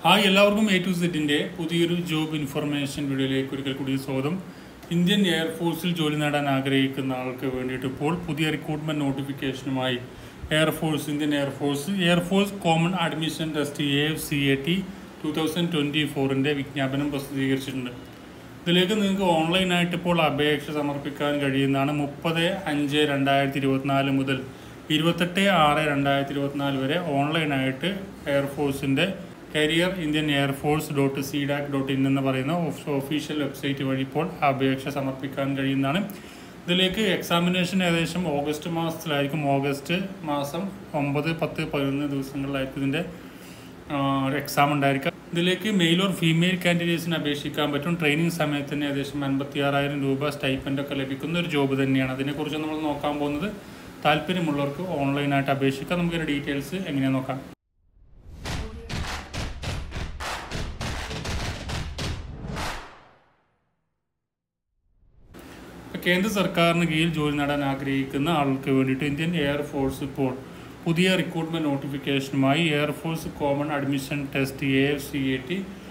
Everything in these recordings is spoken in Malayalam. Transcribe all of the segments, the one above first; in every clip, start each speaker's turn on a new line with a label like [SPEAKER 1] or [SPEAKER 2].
[SPEAKER 1] ഹായ് എല്ലാവർക്കും A to Zന്റെ പുതിയൊരു ജോബ് ഇൻഫർമേഷൻ വീഡിയോയിലേക്ക് ഒരിക്കൽ കൂടി സ്വാഗതം. ഇന്ത്യൻ എയർഫോഴ്സിൽ ജോലി നേടാൻ ആഗ്രഹിക്കുന്ന ആൾക്ക് വേണ്ടിയിട്ട് ഇപ്പോൾ പുതിയ റിക്രൂട്ട്മെന്റ് നോട്ടിഫിക്കേഷനുമായി Indian Air Force Common Admission Test AFCAT 2024 വിജ്ഞാപനം പ്രസിദ്ധീകരിച്ചിട്ടുണ്ട്. ഇതിലേക്ക് നിങ്ങൾക്ക് ഓൺലൈനായിട്ട് ഇപ്പോൾ അപേക്ഷ സമർപ്പിക്കാൻ കഴിയുന്നതാണ്. 30/5/2024 മുതൽ 28/6/2024 വരെ ഓൺലൈനായിട്ട് എയർഫോഴ്സിൻ്റെ career.indianearforce.cdac.in എന്ന് പറയുന്ന ഒഫീഷ്യൽ വെബ്സൈറ്റ് വഴി ഇപ്പോൾ അപേക്ഷ സമർപ്പിക്കാൻ കഴിയുന്നതാണ്. ഇതിലേക്ക് എക്സാമിനേഷൻ ഏകദേശം ഓഗസ്റ്റ് മാസത്തിലായിരിക്കും. ഓഗസ്റ്റ് മാസം 9, 10, 11 ദിവസങ്ങളിലായിരിക്കും ഇതിൻ്റെ എക്സാം ഉണ്ടായിരിക്കുക. ഇതിലേക്ക് മെയിൽ ഓർ ഫീമെയിൽ കാൻഡിഡേറ്റ്സിന് അപേക്ഷിക്കാൻ പറ്റും. ട്രെയിനിങ് സമയത്ത് തന്നെ ഏകദേശം 56,000 രൂപ സ്റ്റൈപ്പൻഡൊക്കെ ലഭിക്കുന്ന ഒരു ജോബ് തന്നെയാണ്. അതിനെക്കുറിച്ച് നമ്മൾ നോക്കാൻ പോകുന്നത്. താല്പര്യമുള്ളവർക്ക് ഓൺലൈനായിട്ട് അപേക്ഷിക്കാം. നമുക്കിതിൻ്റെ ഡീറ്റെയിൽസ് എങ്ങനെയാണ് നോക്കാം. കേന്ദ്ര സർക്കാരിന് കീഴിൽ ജോലി നേടാൻ ആഗ്രഹിക്കുന്ന ആൾക്ക് വേണ്ടിയിട്ട് ഇന്ത്യൻ എയർഫോഴ്സ് ഇപ്പോൾ പുതിയ റിക്രൂട്ട്മെന്റ് നോട്ടിഫിക്കേഷനുമായി Air Force Common Admission Test AFCAT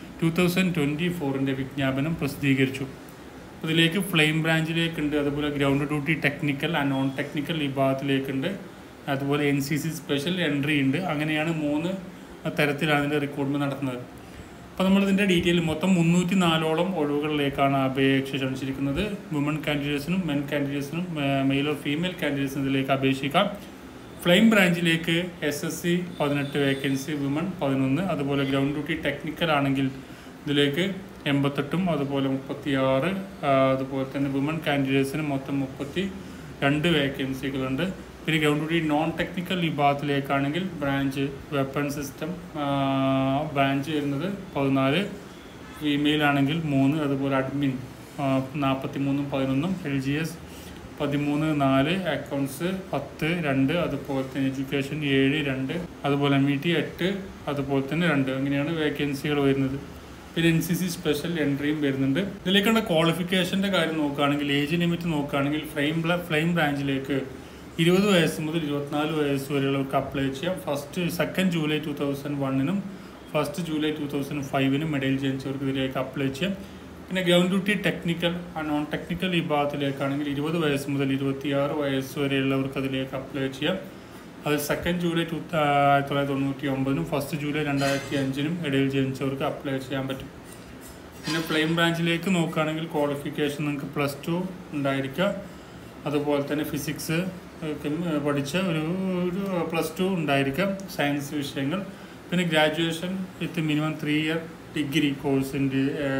[SPEAKER 1] 2024 വിജ്ഞാപനം പ്രസിദ്ധീകരിച്ചു. അതിലേക്ക് ഫ്ലെയിം ബ്രാഞ്ചിലേക്കുണ്ട്, അതുപോലെ ground duty technical and non technical വിഭാഗത്തിലേക്കുണ്ട്, അതുപോലെ NCC സ്പെഷ്യൽ എൻട്രി ഉണ്ട്. അങ്ങനെയാണ് 3 തരത്തിലാണ് ഇതിൻ്റെ റിക്രൂട്ട്മെന്റ് നടത്തുന്നത്. അപ്പോൾ നമ്മളിതിൻ്റെ ഡീറ്റെയിൽ മൊത്തം 304ഓളം ഒഴിവുകളിലേക്കാണ് അപേക്ഷ ക്ഷണിച്ചിരിക്കുന്നത്. വുമൺ കാൻഡിഡേറ്റ്സിനും മെൻ കാൻഡിഡേറ്റ്സിനും മെയിൽ ഓർ ഫീമെയിൽ കാൻഡിഡേറ്റ്സിനും ഇതിലേക്ക് അപേക്ഷിക്കാം. ഫ്ലെയിം ബ്രാഞ്ചിലേക്ക് SSC 18 വേക്കൻസി, വുമൺ 11, അതുപോലെ ഗ്രൗണ്ട് ഡ്യൂട്ടി ടെക്നിക്കൽ ആണെങ്കിൽ ഇതിലേക്ക് 88, അതുപോലെ 36, അതുപോലെ തന്നെ വുമൺ കാൻഡിഡേറ്റ്സിന് മൊത്തം 32 വേക്കൻസികളുണ്ട്. പിന്നെ ഗ്രൗണ്ട് ഡ്യൂട്ടി നോൺ ടെക്നിക്കൽ വിഭാഗത്തിലേക്കാണെങ്കിൽ ബ്രാഞ്ച് വെപ്പൺ സിസ്റ്റം ബ്രാഞ്ച് വരുന്നത് 14, ഫീമെയിൽ ആണെങ്കിൽ 3, അതുപോലെ അഡ്മിൻ 43, 11, LGS 13, 4, അക്കൗണ്ട്സ് 10, 2, അതുപോലെ തന്നെ എഡ്യൂക്കേഷൻ 7, 2, അതുപോലെ MET 8, അതുപോലെ തന്നെ 2. അങ്ങനെയാണ് വേക്കൻസികൾ വരുന്നത്. പിന്നെ NCC സ്പെഷ്യൽ എൻട്രിയും വരുന്നുണ്ട്. ഇതിലേക്കുള്ള ക്വാളിഫിക്കേഷൻ്റെ കാര്യം നോക്കുകയാണെങ്കിൽ, ഏജ് ലിമിറ്റ് നോക്കുകയാണെങ്കിൽ ഫ്ലെയിം ബ്രാഞ്ചിലേക്ക് 20 വയസ്സ് മുതൽ 24 വയസ്സ് വരെയുള്ളവർക്ക് അപ്ലൈ ചെയ്യാം. 2 ജൂലൈ 2001 1 ജൂലൈ 2005 മെഡൽ ജനിച്ചവർക്ക് ഇതിലേക്ക് അപ്ലൈ ചെയ്യാം. പിന്നെ ground duty technical non technical വിഭാഗത്തിലേക്കാണെങ്കിൽ 20 വയസ്സ് മുതൽ 26 വയസ്സ് വരെയുള്ളവർക്ക് അതിലേക്ക് അപ്ലൈ ചെയ്യാം. അത് 2 ജൂലൈ 1999 1 ജൂലൈ 2005 ഇടയിൽ ജനിച്ചവർക്ക് അപ്ലൈ ചെയ്യാൻ പറ്റും. പിന്നെ ഫ്ലെയിം ബ്രാഞ്ചിലേക്ക് നോക്കുകയാണെങ്കിൽ ക്വാളിഫിക്കേഷൻ നിങ്ങൾക്ക് +2 ഉണ്ടായിരിക്കുക. അതുപോലെ തന്നെ ഫിസിക്സ് പഠിച്ച ഒരു +2 ഉണ്ടായിരിക്കാം, സയൻസ് വിഷയങ്ങൾ. പിന്നെ graduation with minimum 3 year degree course in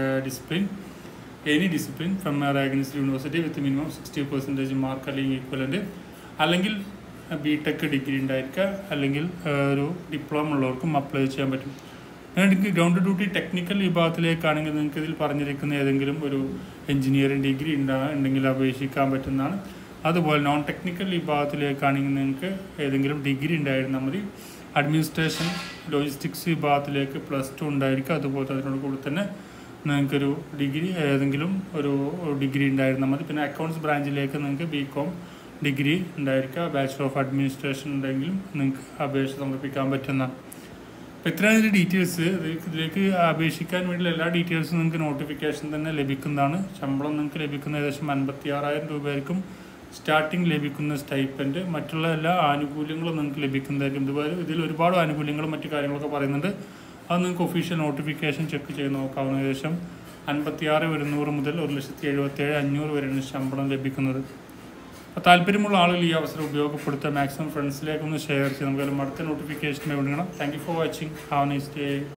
[SPEAKER 1] any discipline from a recognised university with minimum 60% mark അല്ലെങ്കിൽ ഈക്വലൻ്റ്, അല്ലെങ്കിൽ BTech ഡിഗ്രി ഉണ്ടായിരിക്കുക, അല്ലെങ്കിൽ ഒരു ഡിപ്ലോമ ഉള്ളവർക്കും അപ്ലൈ ചെയ്യാൻ പറ്റും. ഗ്രൗണ്ട് ഡ്യൂട്ടി ടെക്നിക്കൽ വിഭാഗത്തിലേക്കാണെങ്കിൽ നിങ്ങൾക്ക് ഇതിൽ പറഞ്ഞിരിക്കുന്ന ഏതെങ്കിലും ഒരു എഞ്ചിനീയറിംഗ് ഡിഗ്രി ഉണ്ടെങ്കിൽ അപേക്ഷിക്കാൻ പറ്റുന്നതാണ്. അതുപോലെ നോൺ ടെക്നിക്കൽ വിഭാഗത്തിലേക്കാണെങ്കിൽ നിങ്ങൾക്ക് ഏതെങ്കിലും ഡിഗ്രി ഉണ്ടായിരുന്നാൽ മതി. അഡ്മിനിസ്ട്രേഷൻ ലോജിസ്റ്റിക്സ് വിഭാഗത്തിലേക്ക് +2 ഉണ്ടായിരിക്കുക. അതുപോലെ അതിനോട് കൂടി തന്നെ നിങ്ങൾക്കൊരു ഡിഗ്രി ഏതെങ്കിലും ഒരു ഡിഗ്രി ഉണ്ടായിരുന്നാൽ മതി. പിന്നെ അക്കൗണ്ട്സ് ബ്രാഞ്ചിലേക്ക് നിങ്ങൾക്ക് BCom ഡിഗ്രി ഉണ്ടായിരിക്കുക. ബാച്ചുലർ ഓഫ് അഡ്മിനിസ്ട്രേഷൻ ഉണ്ടെങ്കിലും നിങ്ങൾക്ക് അപേക്ഷ സമർപ്പിക്കാൻ പറ്റുന്നതാണ്. അപ്പോൾ ഇത്രയാണ് ഇതിൻ്റെ ഡീറ്റെയിൽസ്. ഇതിലേക്ക് അപേക്ഷിക്കാൻ വേണ്ടിയുള്ള എല്ലാ ഡീറ്റെയിൽസും നിങ്ങൾക്ക് നോട്ടിഫിക്കേഷൻ തന്നെ ലഭിക്കുന്നതാണ്. ശമ്പളം നിങ്ങൾക്ക് ലഭിക്കുന്ന ഏകദേശം 56,000 രൂപയായിരിക്കും സ്റ്റാർട്ടിങ് ലഭിക്കുന്ന സ്റ്റൈപ്പൻഡ്. മറ്റുള്ള എല്ലാ ആനുകൂല്യങ്ങളും നിങ്ങൾക്ക് ലഭിക്കുന്നതായിരിക്കും. ഇതിൽ ഒരുപാട് ആനുകൂല്യങ്ങളും മറ്റു കാര്യങ്ങളൊക്കെ പറയുന്നുണ്ട്. അത് നിങ്ങൾക്ക് ഒഫീഷ്യൽ നോട്ടിഫിക്കേഷൻ ചെക്ക് ചെയ്ത് നോക്കാവുന്ന. ഏകദേശം 56,100 മുതൽ 1,77,500 വരെയാണ് ശമ്പളം ലഭിക്കുന്നത്. അപ്പോൾ താല്പര്യമുള്ള ആളുകൾ ഈ അവസരം ഉപയോഗപ്പെടുത്തുക. മാക്സിമം ഫ്രണ്ട്സിലേക്കൊന്ന് ഷെയർ ചെയ്ത് നമുക്ക് അടുത്ത നോട്ടിഫിക്കേഷൻ വേണം. Thank you for watching. Have a nice day.